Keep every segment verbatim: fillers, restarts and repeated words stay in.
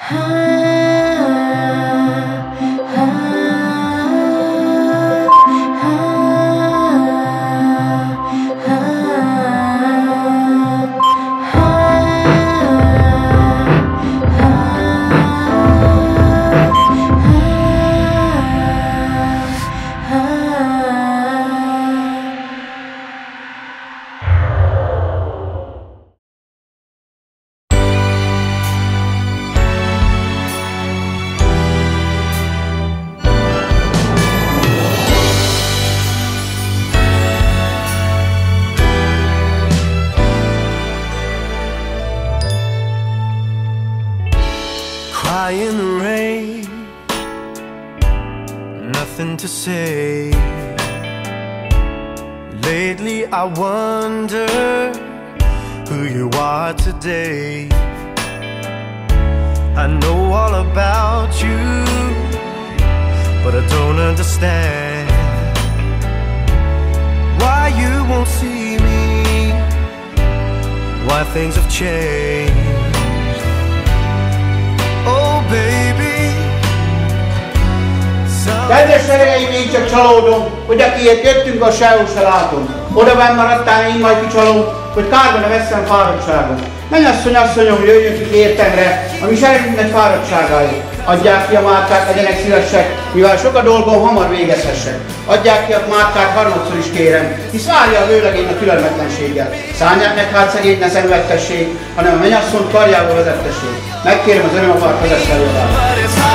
In the rain, nothing to say. Lately I wonder who you are today. I know all about you, but I don't understand why you won't see me, why things have changed. Kedves szereim, én csak csalódom, hogy akiért jöttünk, az sehol se látom. Oda benn maradtál, én majd kicsalom, hogy kárba ne veszem fáradtságom. Mennyasszony, asszonyom, jöjjön ki értemre, ami seregünknek fáradtságáért. Adják ki a márkát, legyenek szívesek, mivel sok a dolgom, hamar végezhessek. Adják ki a márkát, harmadszor is kérem, hisz várja a vőlegény a türelmetlenséggel. Szállják meg hát szegényt, ne szenvedtessék, hanem a mennyasszony karjába vezettessék. Megkérem az örömapart, vezess előadásra.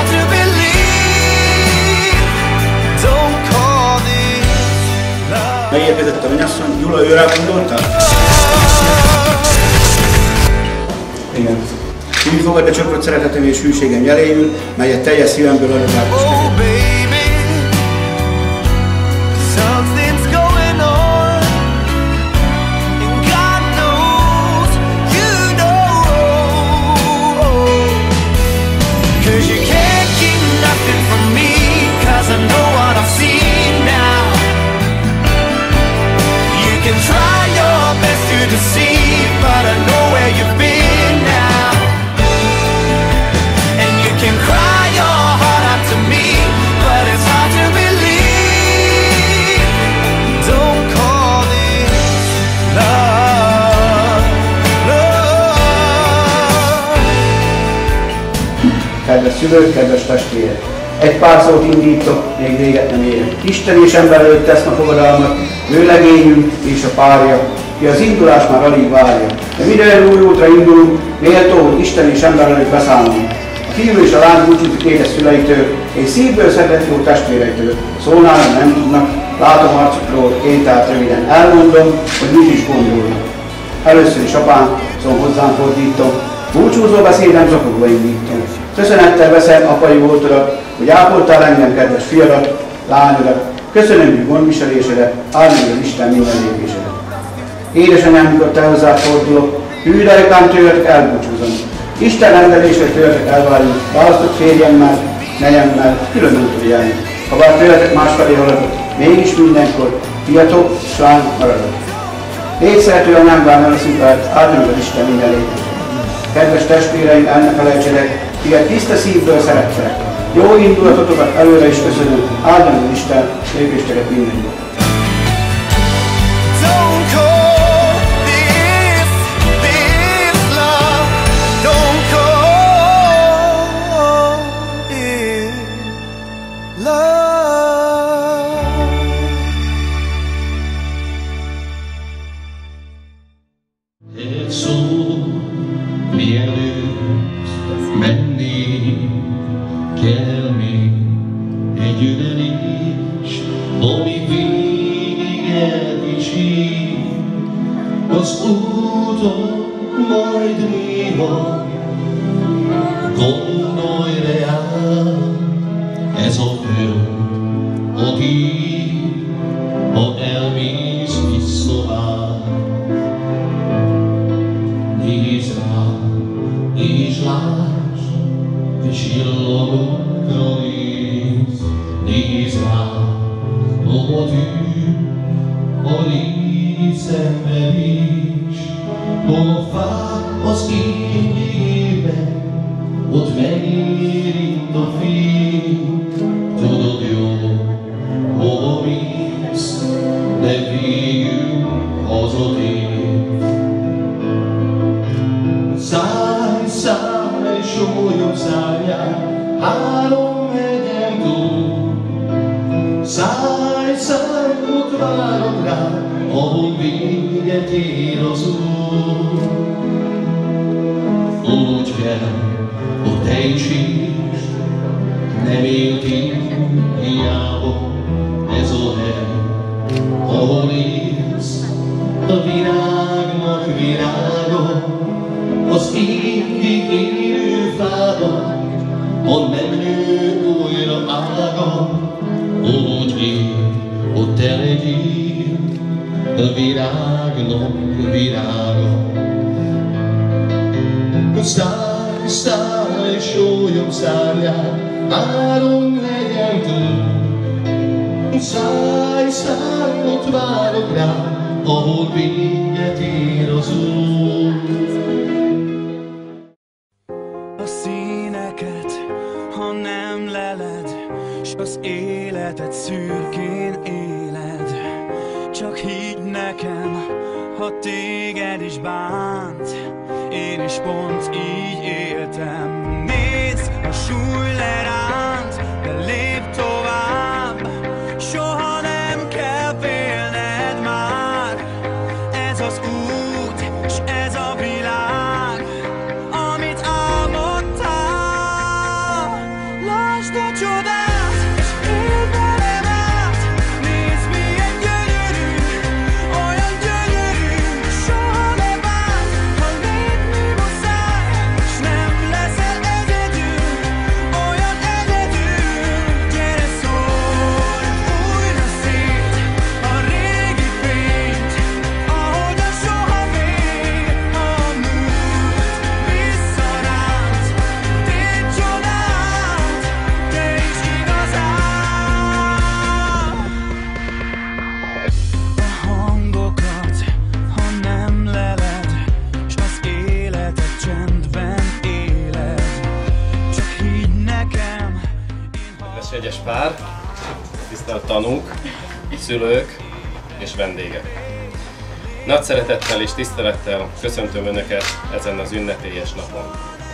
Megérkezett a mennyasszony, Gyula, őre gondolta? Igen. Úgy fogadja csöprött szeretetem és hűségem jeléül, melyet teljes szívemből adok át. Kedves szülők, kedves testvérek! Egy pár szót indítok, még véget nem érek. Isten és ember előtt tesz ma fogadalmat, vőlegényünk és a párja, ki az indulás már alig várja. De minél új útra indulunk, méltó, hogy Isten és ember előtt beszállunk. A fiú és a lány búcsúzik édes szüleitől, és szívből szedett jó testvéreitől. Szólnálnak, nem tudnak, látom arcukról, én tehát röviden elmondom, hogy mit is gondolnak. Először is apám, szóval hozzám fordítom, búcsúzó beszédem zokogva indítom. Köszönettel veszem apai voltodat, hogy ápoltál engem, kedves fiadat, lányodat. Köszönöm, hogy gondviselésedet, áld meg az Isten minden lépésedet. Édesanyám, mikor te hozzád fordulok, hű derekám tőletek elbúcsúzom. Isten rendelésre tőletek elváljuk, választott férjemmel, nejemmel, külön útra járni. Ha bár tőletek másfelé haladok, mégis mindenkor fiatok, s lány maradok. Légy szerető anyám, bár nem leszünk el, áld meg az Isten minden lépésedet. Kedves testvéreim, el ne felejtsetek, tiéd tiszta szívből szerettelek. Jó indulatotokat előre is köszönöm, áldja meg Isten, lépésteket mindenki. Menni kell még egy ölelés, ami végig elkísér az úton, majd néha gondolj reál, ez a föld a tiéd, ha elmész visszavág. Nézd rá, és lásd, te csillagokra nézd, nézd rá, hova tűn a régi szenvedés, hol a fák az égében, ott megy érintő fény, tudod jó, hova mész, de végül hazatér. Szállj, szállj, sólyom szárnyán, három hegyen túl. Szállj, szállj, ott várok rá, ahol véget ér az út. Úgy kell, hogy te is is, nem éltél hiába ez a hely, ahol élsz, a virágnak virága, az évig élő fába, ha nem nő újra ága. Úgy él, hogy te legyél a virágnak virága. Szállj, szállj, sólyom szárnyán, három legyen túl. Szállj, szállj, ott várok rá, ahol véget ér az út. A színeket, ha nem leled, s az életet szürkén éled, csak higgy nekem, ha téged is bánt, én is pont így éltem. Nézd, a súly leránt, de lépj tovább, soha nem kell félned már. Ez az út, s ez a világ, amit álmodtál. Lásd a csodát, és éld velem át. Nézd, milyen gyönyörű, olyan gyönyörű, soha ne bánt, ha lépni muszáj, s nem leszel egyedül, olyan egyedül. Gyere, szórj újra szét a régi fényt, ahogyan soha még a múlt visszaránt. Tégy csodát, te is igazán. A hangokat, ha nem leled, s az életet csendben éled, csak higgy nekem, én Kedves jegyes pár, tisztelt tanúk, szülők és vendégek! Nagy szeretettel és tisztelettel köszöntöm Önöket ezen az ünnepélyes napon.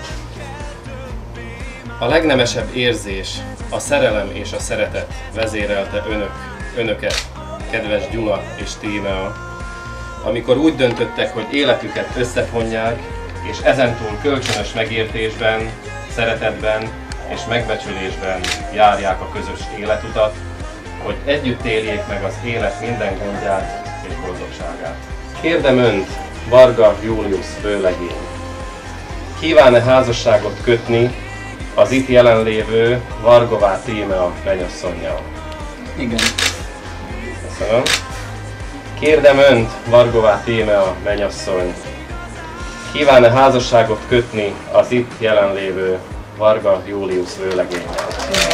A legnemesebb érzés, a szerelem és a szeretet vezérelte önök, önöket, kedves Gyula és Tímea, amikor úgy döntöttek, hogy életüket összefonják, és ezentúl kölcsönös megértésben, szeretetben és megbecsülésben járják a közös életutat, hogy együtt éljék meg az élet minden gondját és boldogságát. Kérdem Önt, Varga Július főlegény, kíván-e házasságot kötni az itt jelenlévő Vargová Tímea mennyasszonnyal? Igen. Köszönöm. Kérdem Önt, Vargová Tímea mennyasszony, kíván-e házasságot kötni az itt jelenlévő Varga Július főlegénnyel?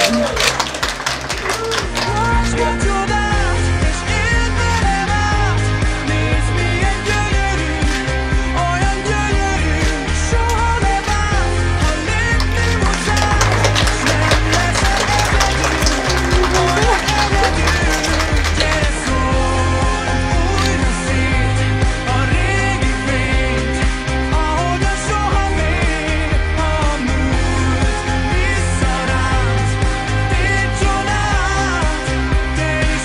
lásd a csodát, és éld velem át. Nézd, milyen gyönyörű, olyan gyönyörű, soha ne bánt, ha lépni muszáj, s nem leszel egyedül, olyan egyedül. Gyere, szórj újra szét a régi fényt, ahogyan soha még a múlt visszaránt. Tégy csodát, te is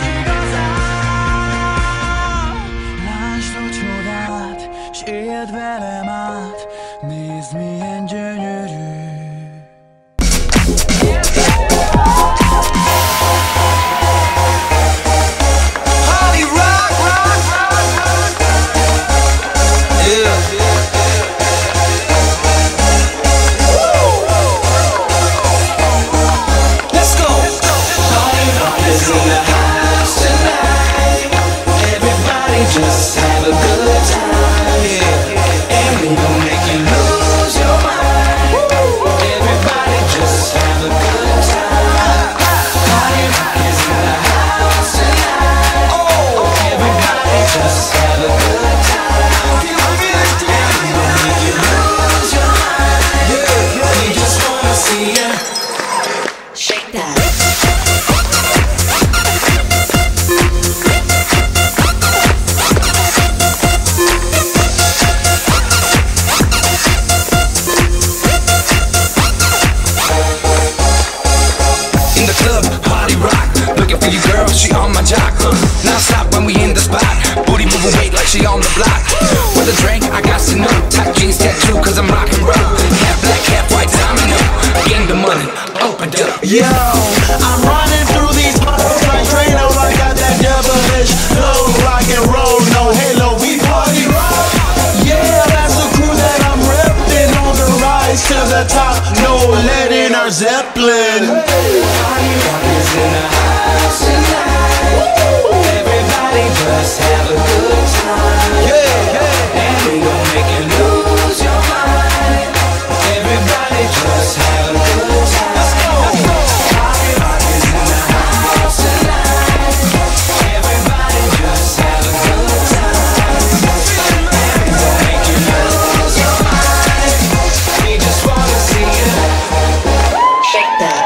on the block. With a drink, I got some new tight jeans tattoo, cause I'm rock and roll. Half black, half white, domino. Getting the money, opened up. Yo, I'm running through these halls like Drano. I got that devilish flow, rock and roll, no halo, we party rock. Yeah, that's the crew that I'm repping on the rise to the top. No lead in our Zeppelin. Party rock is in the house tonight. Everybody just have a good time. Yeah, yeah. And we gon' make you lose your mind. Everybody just have a good time. Let's go. Party rock is in the house tonight. Everybody just have a good time. And we gon' make you lose your mind. We just wanna see you shake that.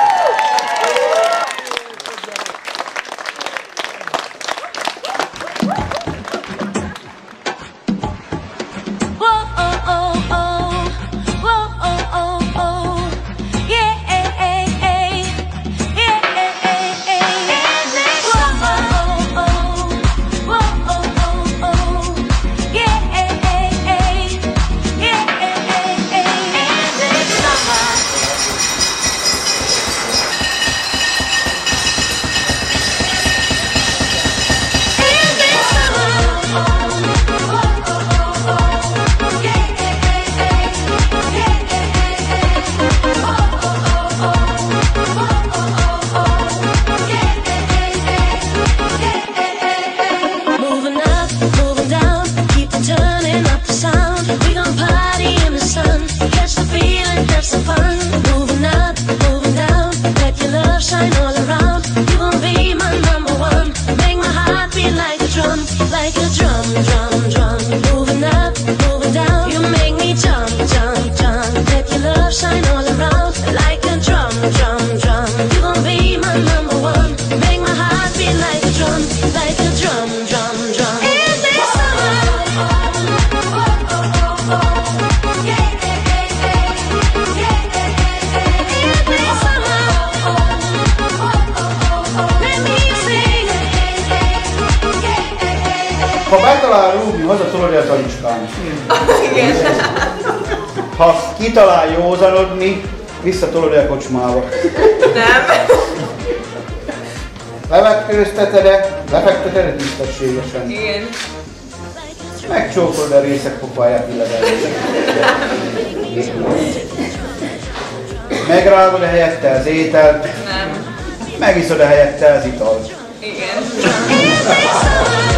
Ha betalál rúgni, hazatolodja a talicskán. Ha kitalál józanodni, visszatolodja a kocsmába. Nem. Levetkőzteted-e, lefekteted-e tisztességesen. Igen. Megcsókolod a részek pofáját illedelősen. Megrágod a helyette az ételt. Nem. Megiszod a helyette az italt. Igen.